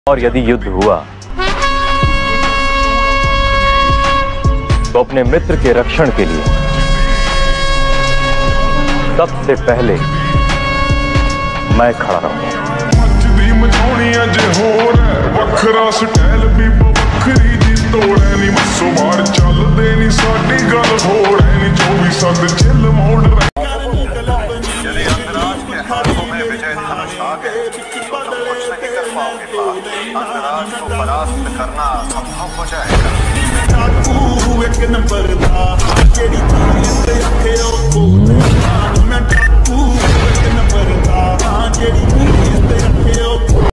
और यदि युद्ध हुआ तो अपने मित्र के रक्षण के लिए सबसे पहले मैं खड़ा रहूंगा। अंतराज को परास्त करना संभव हो जाएगा।